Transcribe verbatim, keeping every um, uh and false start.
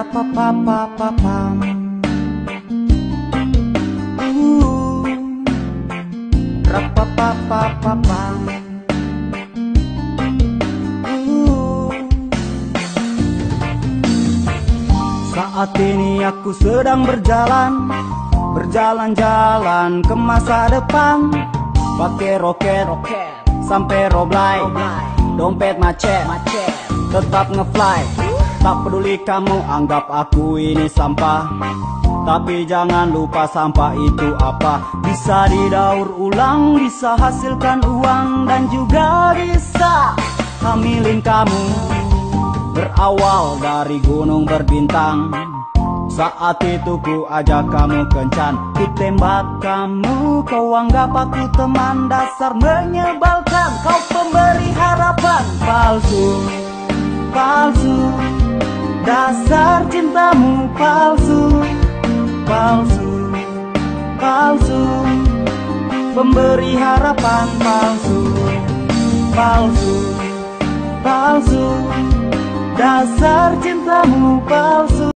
Rapapapapapam. Uh, rapapapapapam. Uh. Saat ini aku sedang berjalan, berjalan-jalan ke masa depan. Pakai roket, roket sampai roblai, dompet macet, macet tetap ngefly. Tak peduli kamu anggap aku ini sampah, tapi jangan lupa sampah itu apa? Bisa didaur ulang, bisa hasilkan uang, dan juga bisa hamilin kamu. Berawal dari gunung berbintang, saat itu ku ajak kamu kencan, ku tembak kamu, kau anggap aku teman. Dasar menyebalkan, kau pemberi harapan palsu, palsu. Dasar cintamu palsu, palsu, palsu. Pemberi harapan palsu, palsu, palsu. Dasar cintamu palsu.